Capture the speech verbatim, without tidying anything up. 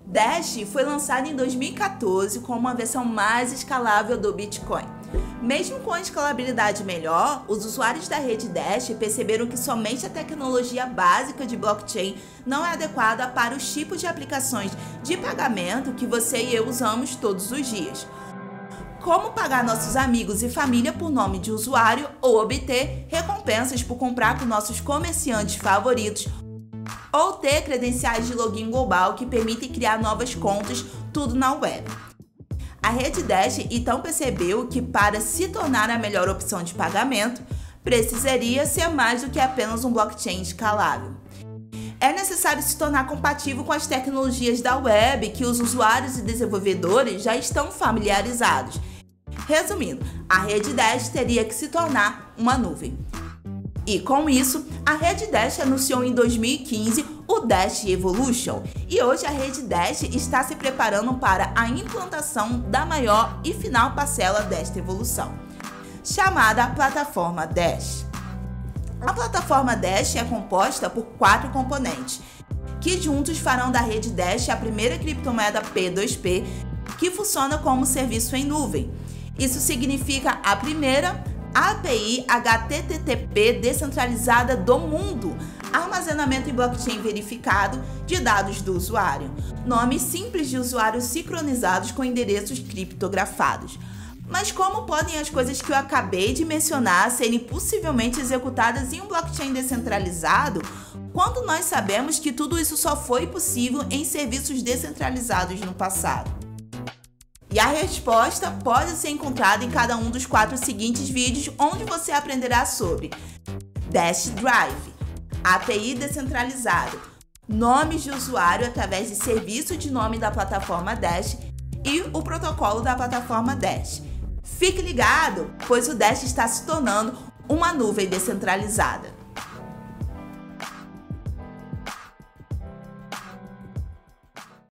Dash foi lançado em dois mil e quatorze como uma versão mais escalável do Bitcoin. Mesmo com a escalabilidade melhor, os usuários da rede Dash perceberam que somente a tecnologia básica de blockchain não é adequada para os tipos de aplicações de pagamento que você e eu usamos todos os dias. Como pagar nossos amigos e família por nome de usuário ou obter recompensas por comprar com nossos comerciantes favoritos, ou ter credenciais de login global que permitem criar novas contas, tudo na web. A rede Dash então percebeu que para se tornar a melhor opção de pagamento, precisaria ser mais do que apenas um blockchain escalável. É necessário se tornar compatível com as tecnologias da web que os usuários e desenvolvedores já estão familiarizados. Resumindo, a rede Dash teria que se tornar uma nuvem. E com isso, a rede Dash anunciou em dois mil e quinze o Dash Evolution, e hoje a rede Dash está se preparando para a implantação da maior e final parcela desta evolução, chamada plataforma Dash. A plataforma Dash é composta por quatro componentes, que juntos farão da rede Dash a primeira criptomoeda P dois P que funciona como serviço em nuvem. Isso significa a primeira A P I H T T P descentralizada do mundo, armazenamento em blockchain verificado de dados do usuário, nomes simples de usuários sincronizados com endereços criptografados. Mas como podem as coisas que eu acabei de mencionar serem possivelmente executadas em um blockchain descentralizado, quando nós sabemos que tudo isso só foi possível em serviços descentralizados no passado? E a resposta pode ser encontrada em cada um dos quatro seguintes vídeos, onde você aprenderá sobre Dash Drive, A P I descentralizado, nomes de usuário através de serviço de nome da plataforma Dash e o protocolo da plataforma Dash. Fique ligado, pois o Dash está se tornando uma nuvem descentralizada.